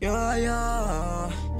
Ja, ja,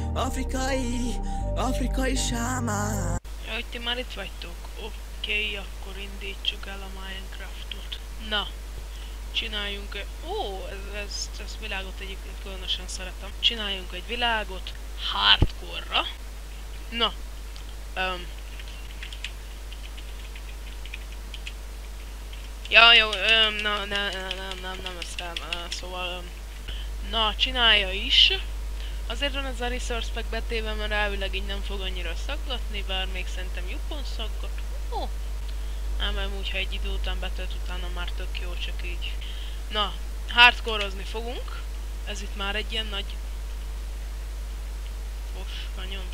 afrikai sámán. Jaj, ti már itt vagytok? Oké, akkor indítsuk el a Minecraftot. Na, csináljunk ezt világot egyébként különösen szeretem. Csináljunk egy világot hardcore-ra. Na, ja, jó, nem, ezt szóval, na, csinálja is. Azért van ez a resource pack betéve, mert elvileg így nem fog annyira szaggatni, bár még szerintem jobban szaggat. Ó, nem úgy, ha egy idő után betölt, utána már tök jó, csak így. Na, hardcore-ozni fogunk. Ez itt már egy ilyen nagy kanyon.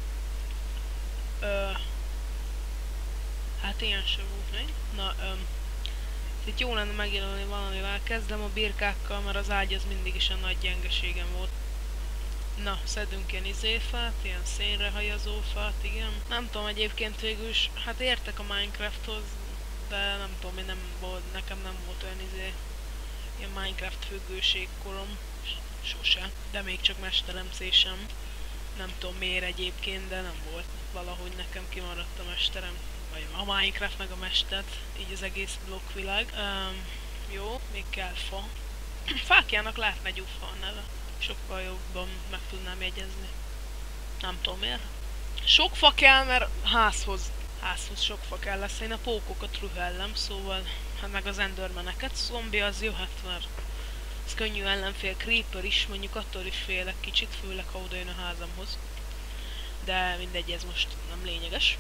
Hát ilyen sem volt még. Na, itt jó lenne megjelölni valamivel. Kezdem a birkákkal, mert az ágy az mindig is a nagy gyengeségem volt. Na, szedünk ilyen izéfát, ilyen szénre hajazó fát, igen. Nem tudom, egyébként végül is, hát értek a Minecrafthoz, de nem tudom, nekem nem volt olyan ilyen Minecraft függőségkorom, sose. De még csak mesteremzésem. Nem tudom miért egyébként, de nem volt. Valahogy nekem kimaradt a mesterem. Vagy a Minecraft meg a mestert, így az egész blokkvilág. Jó, még kell fa. Fákjának lehetne gyúfa a neve. Sokkal jobban meg tudnám jegyezni. Nem tudom miért. Sok fa kell, mert házhoz sok fa kell lesz. Én a pókokat rühellem, szóval, hát meg az endermaneket. Zombi az jöhet, mert ez könnyű ellenfél. Creeper is, mondjuk attól is félek kicsit, főleg ha oda jön a házamhoz. De mindegy, ez most nem lényeges.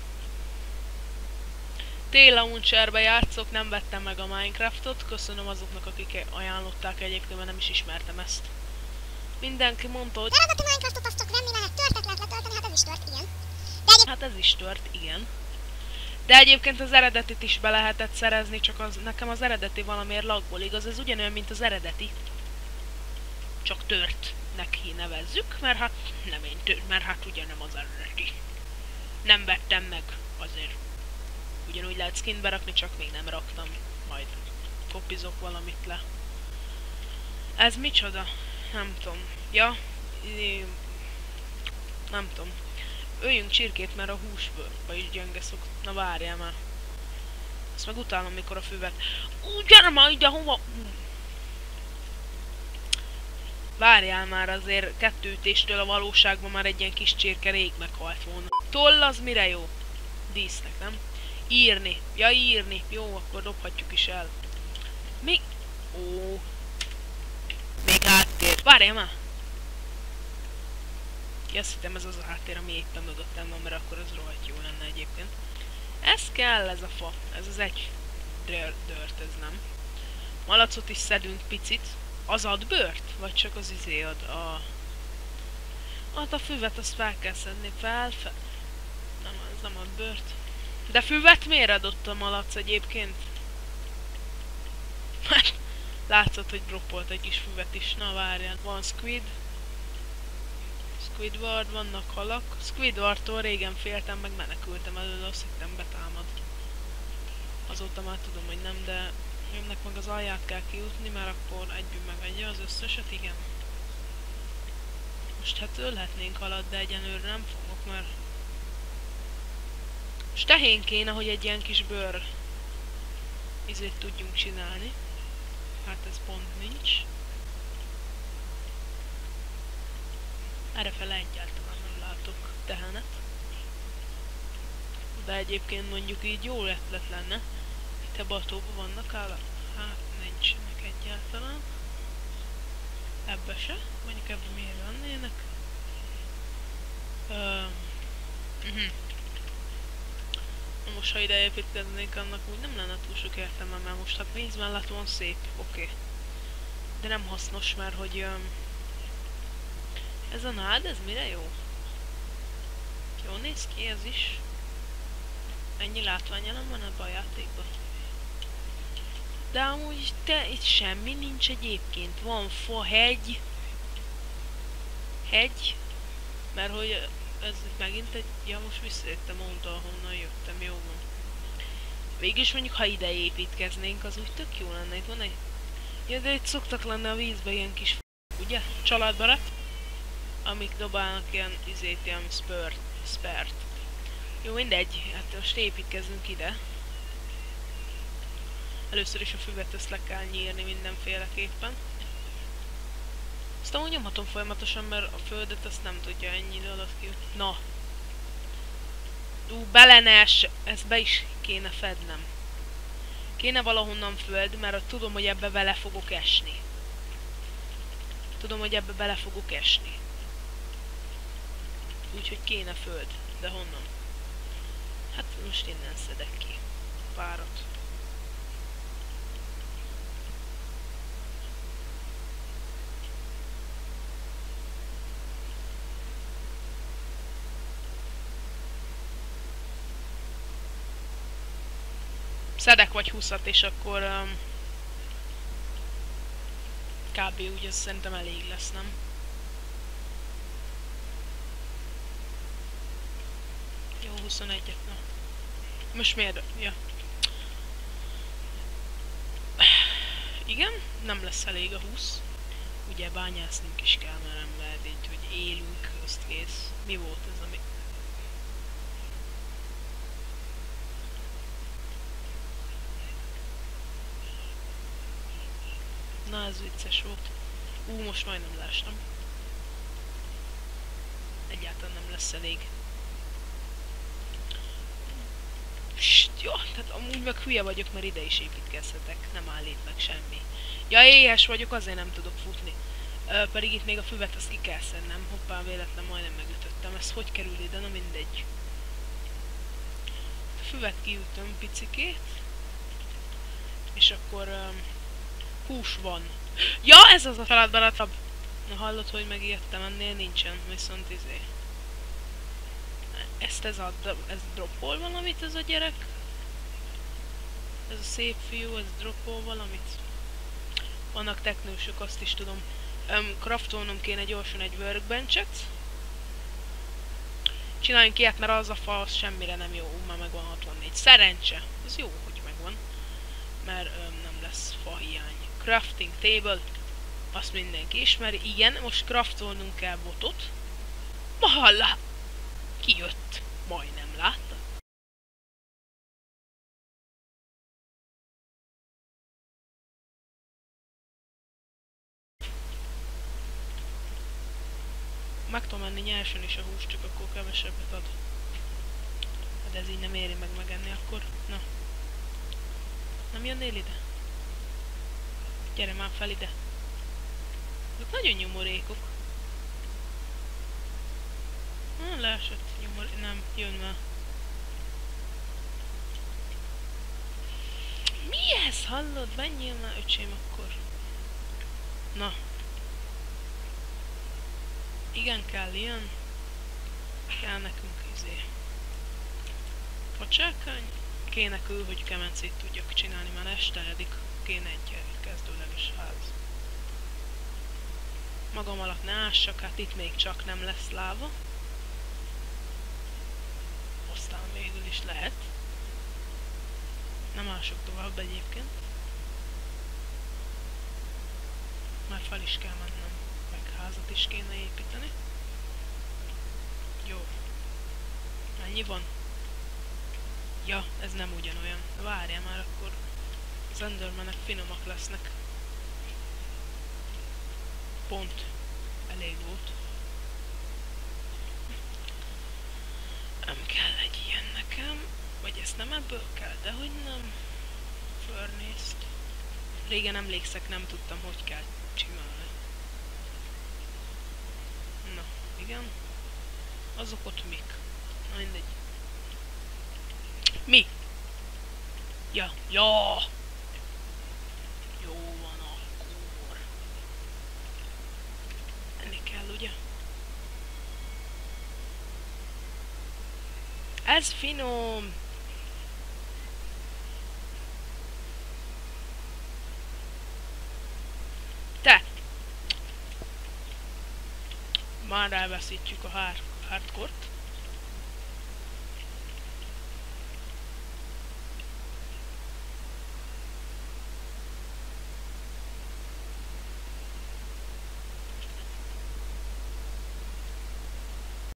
T-Launcherbe játszok, nem vettem meg a Minecraftot. Köszönöm azoknak, akik ajánlották egyébként, mert nem is ismertem ezt. Mindenki mondta, hogy... Eredeti Minecraftot azt csak nem lehet törtetlen letölteni, hát ez is tört, igen. Hát ez is tört, igen. De egyébként az eredetit is be lehetett szerezni, csak nekem az eredeti valamiért lagból, igaz? Ez ugyanolyan, mint az eredeti. Csak törtnek nevezzük, mert hát nem én tört, mert hát ugye nem az eredeti. Nem vettem meg azért. Ugyanúgy lehet skint berakni, csak még nem raktam. Majd kopizok valamit le. Ez micsoda? Nem tudom. Ja, nem tudom. Öljünk csirkét, mert a húsba is gyönge szokott. Na várjál már. Azt meg utálom, mikor a füvet. Gyere már ide, hova? Várjál már, azért kettőütéstől a valóságban már egy ilyen kis csirke rég meghalt volna. Toll az mire jó? Dísznek, nem? Írni. Ja, írni. Jó, akkor dobhatjuk is el. Mi? Ó. Még háttér. Várjál már! Ja, azt hittem ez az a háttér, ami éppen mögöttem van, mert akkor az rohadt jó lenne egyébként. Ez kell, ez a fa. Ez az egy dört, ez nem. Malacot is szedünk picit. Az ad bőrt? Vagy csak az izé ad a... Hát a füvet azt fel kell szedni. Nem, ez nem ad bőrt. De füvet miért adott a malac egyébként? Látszott, hogy droppolt egy kis füvet is. Na várjál. Van squid. Squidward, vannak halak. Squidwardtól régen féltem, meg menekültem előle, azt hittem betámad. Azóta már tudom, hogy nem, de jönnek meg az alját kell kijutni, mert akkor egyből megegye az összeset, igen. Most hát ölhetnénk halat, de egyenlőre nem fogok, mert... Most tehén kéne, hogy egy ilyen kis bőr izét tudjunk csinálni. Hát ez pont nincs. Errefele egyáltalán nem látok tehenet. De egyébként mondjuk így jó ötlet lenne. Itt ebben a tóban vannak állat? Hát nincsenek egyáltalán. Ebbe se. Mondjuk ebben miért lennének? Most ha ide építkeznék, annak úgy nem lenne túl sok értelme, mert most hát víz mellett van szép, oké. De nem hasznos, mert hogy ez a nád, ez mire jó? Jó néz ki ez is. Ennyi látványelem van ebben a játékban. De amúgy itt semmi nincs egyébként. Van fa, hegy. Hegy. Mert hogy ez megint egy... Ja, most visszajöttem onnan, ahonnan jöttem, jó van. Végülis mondjuk, ha ide építkeznénk, az úgy tök jó lenne. Itt van egy... Ja, de itt szoktak lenni a vízbe ilyen kis... Ugye? Családbarát. amik dobálnak ilyen ilyen spert. Jó, mindegy, hát most építkezzünk ide. Először is a füvet ezt le kell nyírni mindenféleképpen. Aztán úgy nyomhatom folyamatosan, mert a földet azt nem tudja ennyi idő alatt ki. Na! Bele ne ess! Ezt be is kéne fednem. Kéne valahonnan föld, mert tudom, hogy ebbe bele fogok esni. Tudom, hogy ebbe bele fogok esni. Úgyhogy kéne föld. De honnan? Hát most innen szedek ki. Párat. Szedek vagy 20-at, és akkor kb. Úgy ez szerintem elég lesz, nem? Jó, 21-et, na. Most miért? Ja. Igen, nem lesz elég a 20. Ugye bányásznunk is kell, mert nem lehet így, hogy élünk, azt kész. Mi volt ez, ami... Na, ez vicces volt. Most majdnem leestem. Egyáltalán nem lesz elég. Jó, tehát amúgy meg hülye vagyok, mert ide is építkezhetek. Nem állít meg semmi. Ja, éhes vagyok, azért nem tudok futni. Pedig itt még a füvet azt ki kell szednem. Hoppá, véletlen majdnem megütöttem. Ez hogy kerül ide? Na mindegy. A füvet kiütöm picikét. És akkor... hús van. Ja, ez az a feladbaratrabb. Na hallod, hogy megijedtem, ennél nincsen, viszont izé. Ez droppol valamit ez a gyerek? Ez a szép fiú, ez droppol valamit? Vannak teknősök, azt is tudom. Craftolnom kéne gyorsan egy workbenchet. Csináljunk ilyet, mert az a fa az semmire nem jó. Már megvan 64. Szerencse! Az jó, hogy megvan. Mert nem lesz fa hiány. Crafting table. Azt mindenki ismeri. Igen, most craftolnunk kell botot. Mahalla! Kijött. Majdnem látta. Meg tudom enni nyersen is a húst, csak akkor kevesebbet ad. De ez így nem éri meg megenni akkor. Na. Nem jönnél ide? Gyere már fel ide. Ezek nagyon nyomorékok. Leesett nyomorék. Nem, jön már. Mi ez? Hallod? Menjél már, öcsém, akkor. Na. Igen, kell ilyen. Kell nekünk izé. Facsákány. Kéne kül, hogy kemencét tudjak csinálni, már esteedik. Kéne egy kezdőleges ház. Magam alatt ne ássak, hát itt még csak nem lesz láva. Aztán végül is lehet. Nem ások tovább egyébként. Már fel is kell mennem, meg házat is kéne építeni. Jó. Ennyi van? Ja, ez nem ugyanolyan. Várjál már, akkor az Endermanek finomak lesznek. Pont elég volt. Nem kell egy ilyen nekem. Vagy ezt nem ebből kell, de hogy nem. Furnace-t. Régen emlékszek, nem tudtam, hogy kell csinálni. Na, igen. Azok ott mik? Na mindegy. Mi? Ja, ja! Jó van akkor. Enni kell, ugye? Ez finom! Te! Már elveszítjük a hardcore-t.